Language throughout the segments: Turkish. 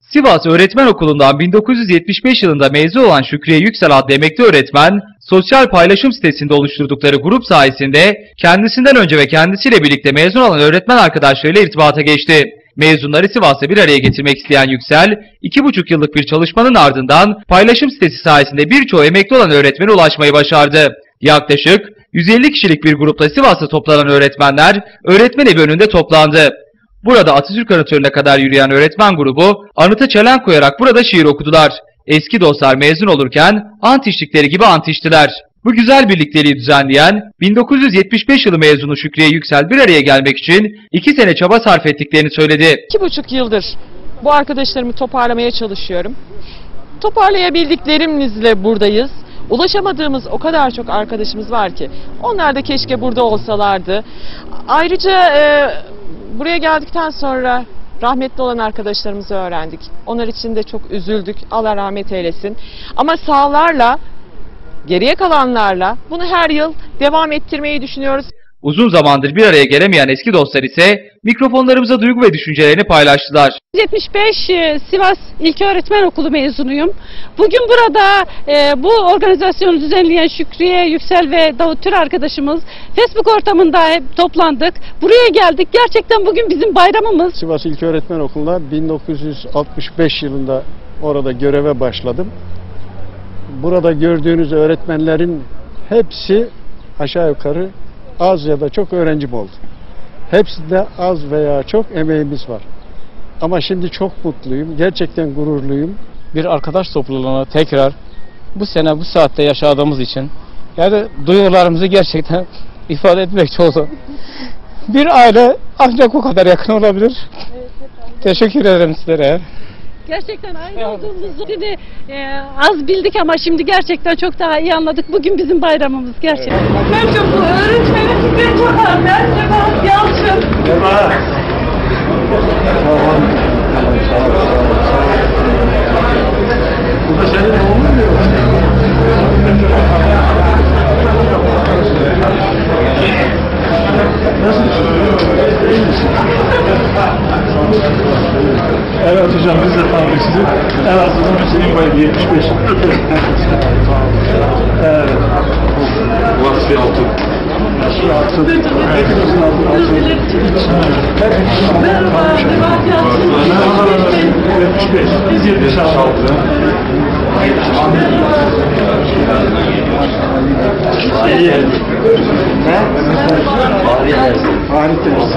Sivas Öğretmen Okulu'ndan 1975 yılında mezun olan Şükriye Yüksel adlı emekli öğretmen, sosyal paylaşım sitesinde oluşturdukları grup sayesinde kendisinden önce ve kendisiyle birlikte mezun olan öğretmen arkadaşlarıyla irtibata geçti. Mezunları Sivas'ta bir araya getirmek isteyen Yüksel, 2,5 yıllık bir çalışmanın ardından paylaşım sitesi sayesinde birçoğu emekli olan öğretmene ulaşmayı başardı. Yaklaşık 150 kişilik bir grupla Sivas'ta toplanan öğretmenler, öğretmen evi önünde toplandı. Burada Atatürk anıtörüne kadar yürüyen öğretmen grubu, anıta çelen koyarak burada şiir okudular. Eski dostlar mezun olurken ant içtikleri gibi ant içtiler. Bu güzel birlikteliği düzenleyen 1975 yılı mezunu Şükriye Yüksel bir araya gelmek için 2 sene çaba sarf ettiklerini söyledi. 2,5 yıldır bu arkadaşlarımı toparlamaya çalışıyorum. Toparlayabildiklerimizle buradayız. Ulaşamadığımız o kadar çok arkadaşımız var ki. Onlar da keşke burada olsalardı. Ayrıca buraya geldikten sonra rahmetli olan arkadaşlarımızı öğrendik. Onlar için de çok üzüldük. Allah rahmet eylesin. Ama sağlarla, geriye kalanlarla bunu her yıl devam ettirmeyi düşünüyoruz. Uzun zamandır bir araya gelemeyen eski dostlar ise mikrofonlarımıza duygu ve düşüncelerini paylaştılar. 75 Sivas İlköğretmen Okulu mezunuyum. Bugün burada bu organizasyonu düzenleyen Şükriye Yüksel ve Davut Tür arkadaşımız Facebook ortamında hep toplandık. Buraya geldik. Gerçekten bugün bizim bayramımız. Sivas İlköğretmen Okulu'nda 1965 yılında orada göreve başladım. Burada gördüğünüz öğretmenlerin hepsi aşağı yukarı az ya da çok öğrencim oldu. Hepsinde az veya çok emeğimiz var. Ama şimdi çok mutluyum, gerçekten gururluyum. Bir arkadaş topluluğuna tekrar bu sene bu saatte yaşadığımız için yani duygularımızı gerçekten ifade etmek oldu. Bir aile ancak o kadar yakın olabilir. Teşekkür ederim sizlere. Gerçekten aile olduğumuzu az bildik ama şimdi gerçekten çok daha iyi anladık. Bugün bizim bayramımız gerçekten. Ben çok bu öğretmenim size çok anlar. Sebahat Yalçın. Bu da senin oğlun mu? Evet hocam biz de tanıdık sizi. En azından Hüseyin Bey 75. Evet. Vasfi Altun. Vasfi Altun. Hepimizin adını Merhaba, Sebahat Yalçın. 75. Biz 76. İyi. Ne? Fahri Temiz.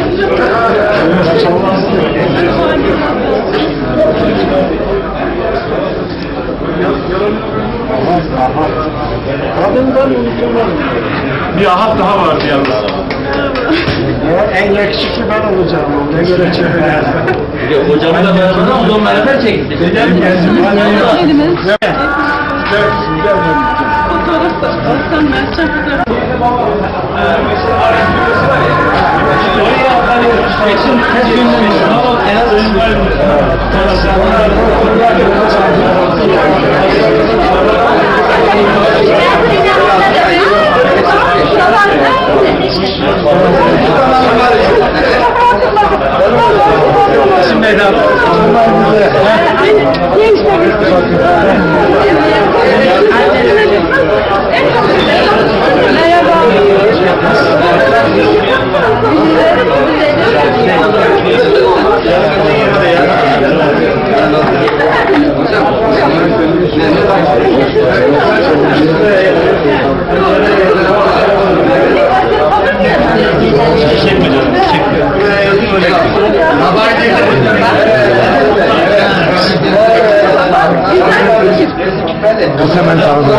Kadından unutulmam. Bir ahat daha vardı yalnız. En yakışıklı ben olacağım. Ne göre çekmez. Hocamla beraber uzun beraber çektik. Hemen tanıdım.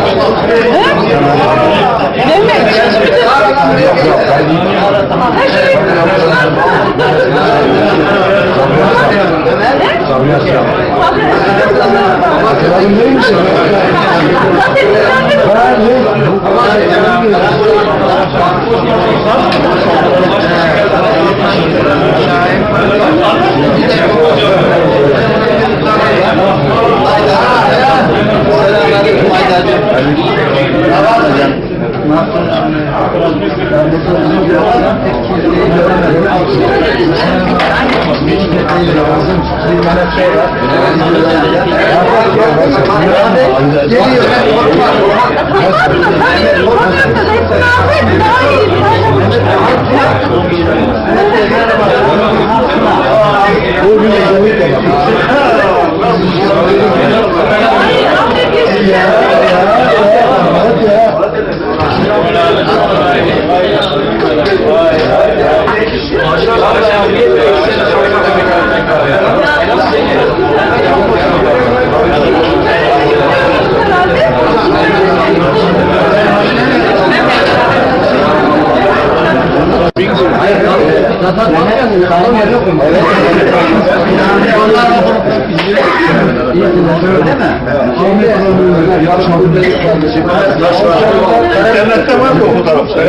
İnternette var mı o fotoğraflar?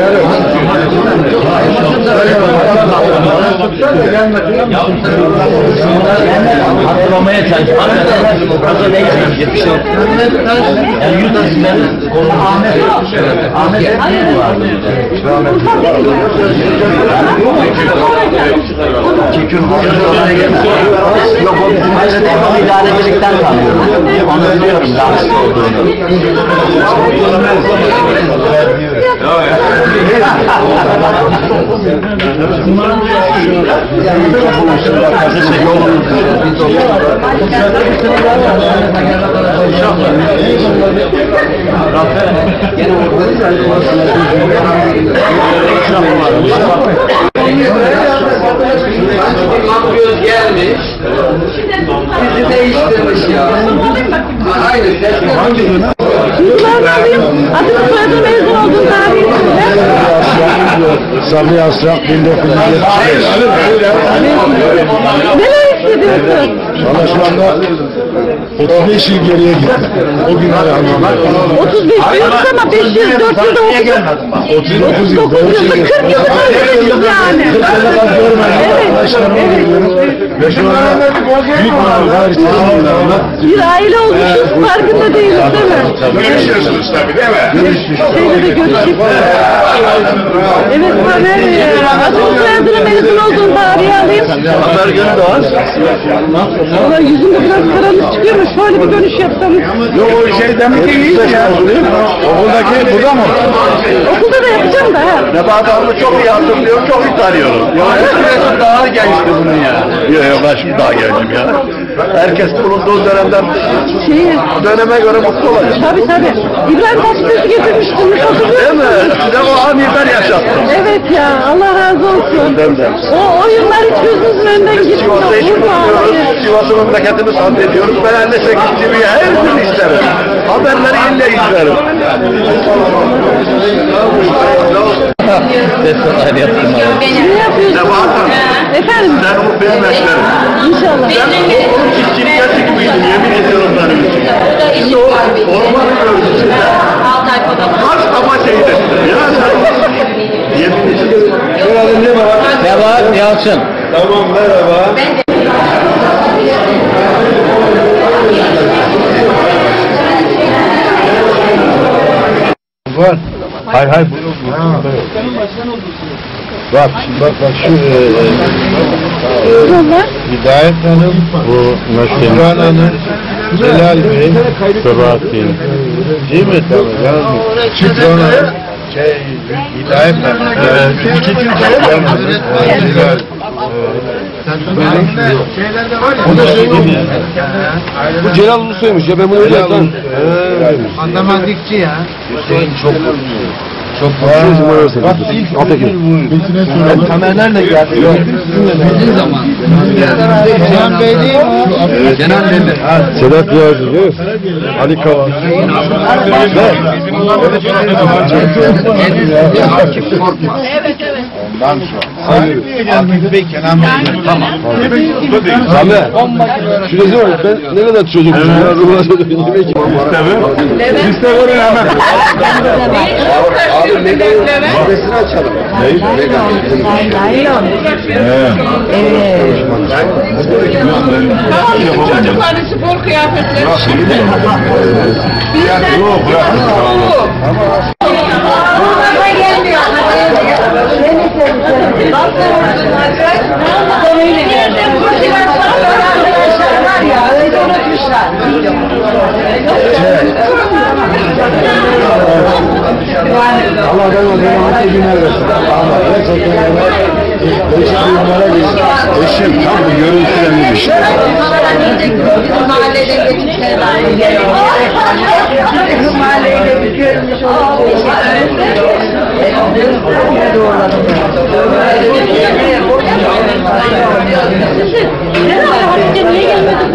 Hatırlamaya çalışıyorum. Fazla ne geçecek bir şey yok. Yani yurt dışından Ahmet vardı. Yok o bizim idarecilikten tanıyorum. Onu biliyorum rahmet olduğunu. Göz gelmiş, bizi değiştirmiş ya. Aynı şey. Adını soyadı mezun olduğun tarihi Sabiha Asrak 1975. neler hissediyorsun? Valla şu anda 35 yıl geriye gitti. O gün ayağımda. 35 diyoruz ama 5 yıl 4 yılda okuduk. 39 yıl. 40 yılda görmüşüz yani. 40 yılda ben görmedim. Arkadaşlarımı görüyorum. Ve şu anda büyük manavlar içerisinde. Bir aile olmuşuz, farkında değiliz değil mi? Görüşüyorsunuz tabii değil mi? Şeyle de görüşüp. Evet Tamer, adını soyadını mezun olduğun tarihi alayım. Haber günü de var. Valla yüzümde biraz karanlık çıkıyor ama şöyle bir dönüş yapsanız. Yok o şey demek ki iyi ya. Okuldaki burada mı? Okulda da yapacağım da ha. Nebahat Hanım'ı çok iyi hatırlıyorum, çok iyi tanıyorum. Eskiden daha gençti bunun ya. Yok ben şimdi daha gencim ya. Herkes bulunduğu dönemden döneme göre mutlu olacak. Tabii tabii. İbrahim Tatlıses'i getirmiştiniz, hatırlıyor Değil musunuz? mi? Size o anıyı ben yaşattım. Evet ya, Allah razı olsun. Benden. O oyunlar hiç gözünüzün önünden gitmiyor. Sivas'a hiç Vurma unutmuyoruz. ağlayı. Sivas'ı memleketimiz hamd ediyoruz. Ben 58 TV'ye her gün isterim. Haberleri ille izlerim. Ne yapıyorsun? Nebahat Hanım, Efendim? sen o benim eşlerim. İnşallah. Sen onun çiftçilikte çıkmıştın, yemin ediyorum benim için. Şimdi o ormanın ölçüsünde kaç taba şehit ettin ya sen. Yemin ediyorum. Nebahat Yalçın. Tamam merhaba. Var. Hay hay. Bak şimdi bak şu Hidayet Hanım, bu Şükran Hanım, Celal Bey, Sabahattin. Değil mi tabii? Şükran Hanım, Hidayet Hanım. Şükran Hanım, Celal. O da şey değil ya. Bu Celal Ulusoy'muş ya, ben bunu öyle yaptım. Anlamazlıkçı ya. Hüseyin çok Bak ilk kamerlerle geldi. Bizim zaman. Kenan Bey değil mi? Kenan Demir. Sedat Yağcı değil mi? Ali Kava. Akif Korkmaz. Evet evet. Ondan sonra. Akif Bey, Kenan Bey. Tamam. Sami. Şu resim var. Ben ne kadar çocukmuşum ya. Ruhuna çocukmuşum. Liste verin hemen. Abi listesini açalım. Çocukların spor kıyafetleri. Yok. adam öyle günler versin. Ama gerçekten değişik duyumlara geçti. Eşim tam bu görüntülenmiş. Mahallede geçmişler var. Mahalleyle bir görmüş olduğu için doğrularım. Niye gelmedin?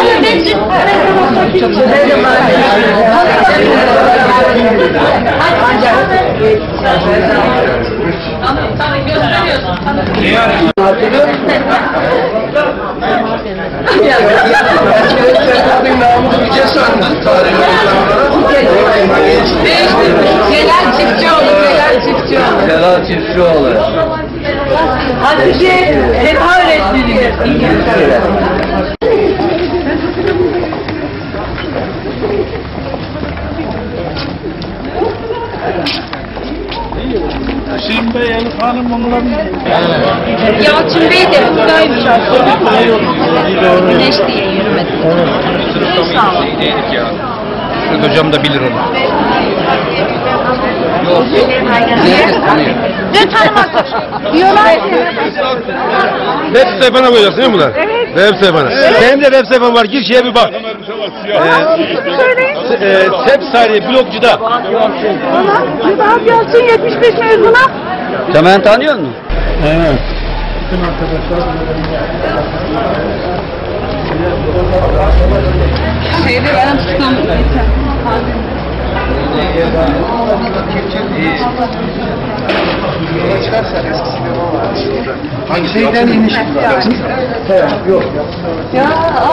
Çok güzel Celal Çiftçioğlu. Celal Çiftçioğlu. Hatice Sefa öğretmenimiz. Şimdi Elif Hanım onların... Yalçın Bey de buradaymış aslında. Güneş diye yürümedim. Sağ olun. Hocam da bilir onu. Ne tanımasın? Diyorlar ki. Web sayfana koyacaksın değil mi bunlar? Evet. Web sayfana. Evet. Benim de web sayfam var. Gir şeye bir bak. Sepsari blogcuda. Mübahap Yalçın 75 mezuna. Sen beni tanıyor musun? Evet. Bütün arkadaşlar... Şeyde benim sıkıntım. Hangi şeyden iniş? Yok. Ya.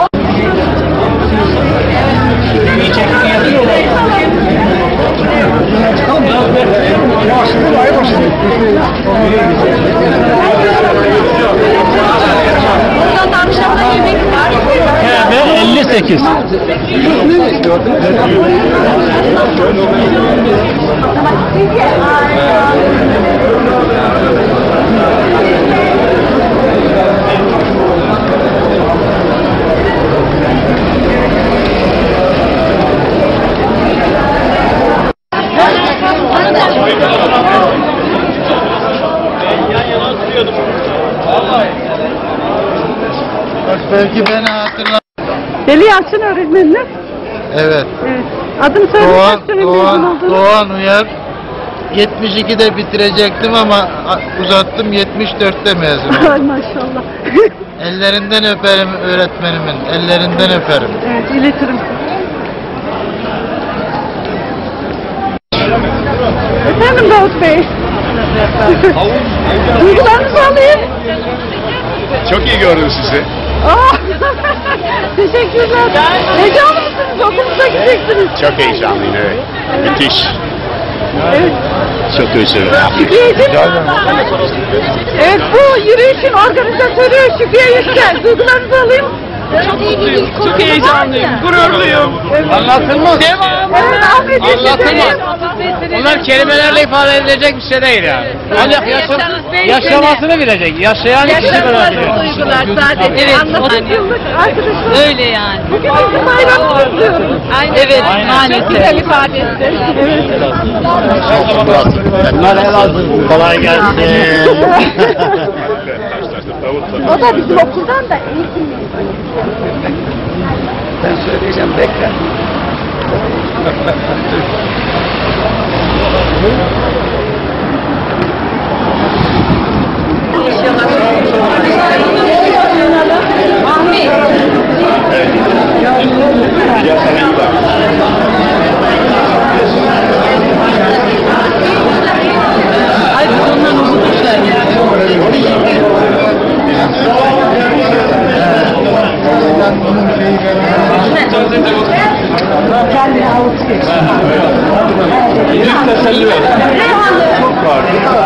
Buradan da akşamda yemek var. Ve 58. Belki beni hatırlar. Deli Yalçın öğretmeniniz. Evet. Evet. Adını söyleyeceksiniz. Doğan Uyar. 72'de bitirecektim ama uzattım, 74'te mezun Ay maşallah. Ellerinden öperim öğretmenimin. Ellerinden öperim. Evet, iletirim. Efendim Davut Bey. Duygularınızı alayım. Çok iyi gördüm sizi. Aa, teşekkürler. Heyecanlı mısınız? Okulunuza gideceksiniz. Çok heyecanlıyım, evet. Müthiş. Evet. Çok özür Şükriyeciğim. Evet, bu yürüyüşün organizatörü Şükriye Yüksel. Duygularınızı alayım. Çok mutluyum, çok heyecanlıyım, gururluyum. Anlatılmaz. Devam. Evet, Anlatılmaz. Bunlar kelimelerle ifade edilecek bir şey değil yani. Ancak yaşamasını bilecek. Yaşayan kişi böyle bilir. Duygular zaten. Evet. 30 yıllık arkadaşlar. Öyle yani. Bugün bizim bayramımız kutluyoruz. Evet. Maalesef. Güzel ifadesi. Evet. Bunlar Elazığ. Kolay gelsin. O da bizim okuldan da eğitim. Ben söyleyeceğim, bekle. Kendine avuç geç. Bir teselli ver. Çok var.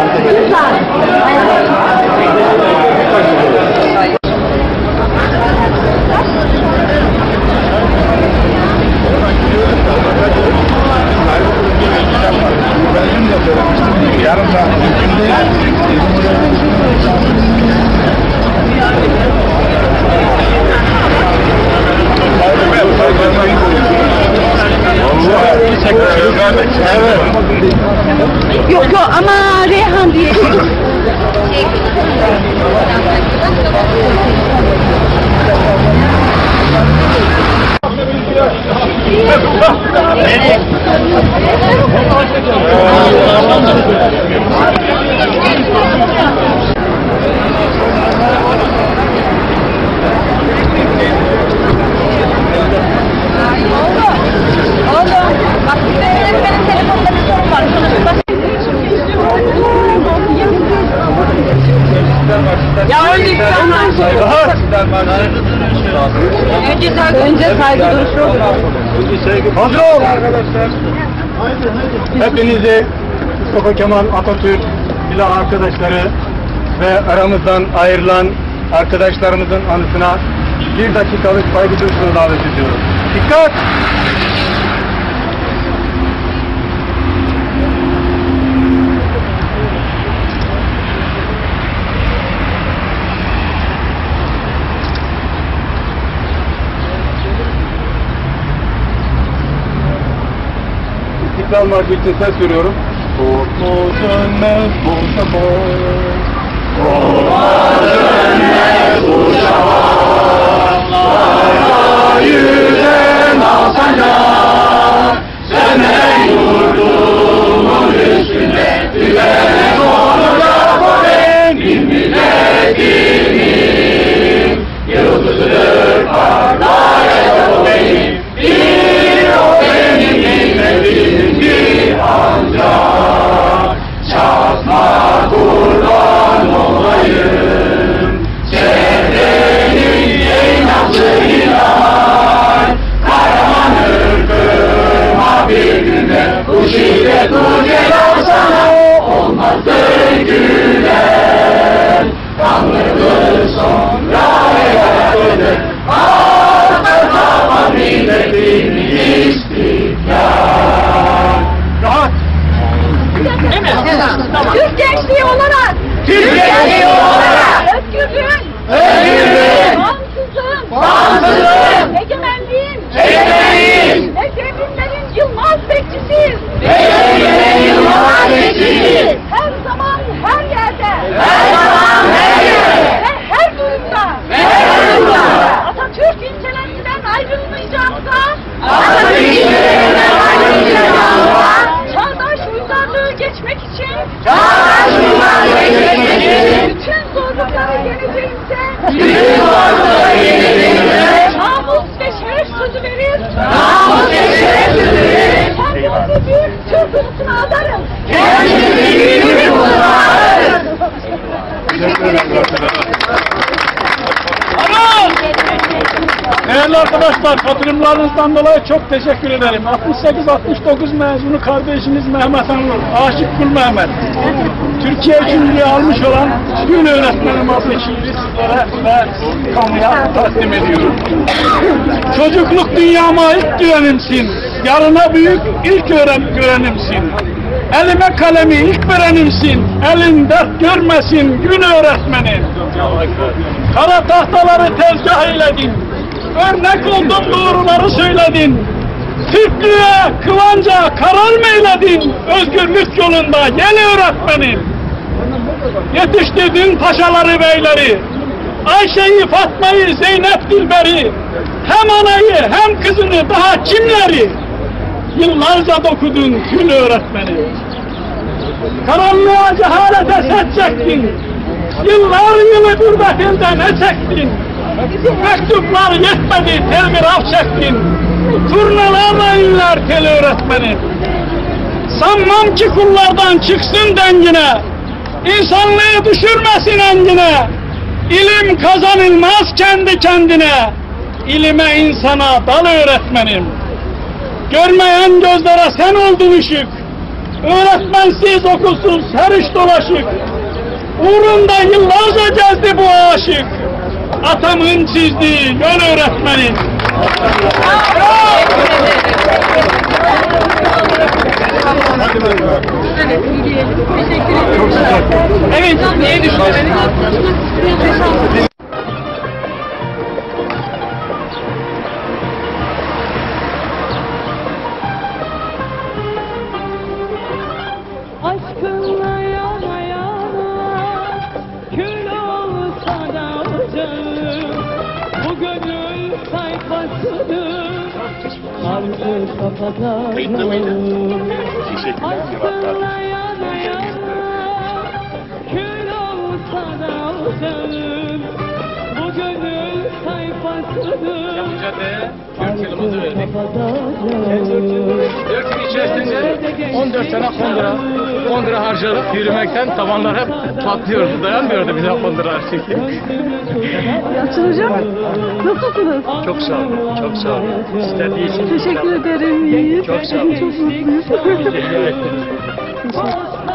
Yarım saat mümkün değil. Haydi be, Evet. Yok ama Reyhan diye. Bak benim telefonda bir sorun var. Ya önce saygı duruşu. Hazır ol. Hepinizi Mustafa Kemal Atatürk silah arkadaşları ve aramızdan ayrılan arkadaşlarımızın anısına 1 dakikalık saygı duruşuna davet ediyorum. Dikkat! İstiklal Marşı için ses veriyorum. Korkma dönmez bu şafak. Korkma dönmez bu şafak. Lara yüzen alsancak. Sönmen yurdumun üstünde. Tüven onurda bu benim milletimin. Yıldızıdır parlayan o benim. Bir o benim milletimin bir ancak. Çatma kurban olayım. Çevrenin en nazlı ilan. Kahraman ırkıma bir günde bu şiddet bu celal sana olmazdır gülen. Kanlıdır sonra hayatlıdır. Arka kapan milletin istiklal. Rahat. Türk gençliği olarak. Türk gençliği olarak. Özgürlüğün. Özgürlüğün. Bağımsızlığın. Egemenliğin. Egemenliğin. Ve devrimlerin yılmaz bekçisiyiz. Yılmaz bekçisiyiz. Her zaman her yerde. Her zaman her yerde. Ve her durumda. Her durumda. Atatürk ilkelerinden ayrılmayacağımıza. Atatürk ilkelerinden ayrılmayacağımıza. Çağdaş uygarlığı geçmek için. Çağdaş uygarlığı geçmek için. Bütün zorlukları yeneceğimize. Bütün zorlukları yeneceğimize. Namus ve şeref sözü verir. Namus ve şeref sözü verir. Kendimizi büyük Türk ulusuna adarız. Kendimizi büyük Türk ulusuna adarız. Değerli arkadaşlar, katılımlarınızdan dolayı çok teşekkür ederim. 68-69 mezunu kardeşimiz Mehmet Anlı, Aşık Kul Mehmet. Türkiye üçüncülüğü almış olan Gül Öğretmenim adlı şiiri sizlere ve kamuya takdim ediyorum. Çocukluk dünyama ilk güvenimsin, yarına büyük ilk görenimsin. Elime kalemi ilk verenimsin, elin dert görmesin Gül Öğretmenim. Kara tahtaları tezgah eyledin, örnek oldun doğruları söyledin. Türklüğe, kıvanca karar mı eyledin, özgürlük yolunda gel öğretmenim. Yetiştirdin paşaları beyleri, Ayşe'yi, Fatma'yı, Zeynep Dilber'i, hem anayı hem kızını daha kimleri, yıllarca dokudun Gül öğretmenim. Karanlığa cehalete set çektin, yıllar yılı gurbetilde ne çektin? Mektuplar yetmedi, telgraf çektin. Turnalarla inler tel öğretmenim. Sanmam ki kullardan çıksın dengine, İnsanlığı düşürmesin engine. İlim kazanılmaz kendi kendine, İlime insana dal öğretmenim. Görmeyen gözlere sen oldun ışık, öğretmensiz okulsuz her iş dolaşık. Uğrunda yıllarca gezdi bu aşık, atamın çizdiği yol öğretmenim. Evet, niye düşünüyorsunuz? Aşkınla yana yana kül olsa da ocağım. Bu gönül sayfasıdır artık kapatacağım. Aşkınla yana yana kül olsa da ocağım. Bu gönül sayfasıdır Artık kapatacağım. 4 yıl içerisinde 14 tane kondura harcadık. Yürümekten tavanlar hep patlıyordu. Dayanmıyordu bize konduralar çünkü. Yalçın Hocam, nasılsınız? Çok sağ olun. Çok sağ olun. Sizler de iyisiniz. Teşekkür ederim. İyiyiz. Çok sağ olun. Çok mutluyuz.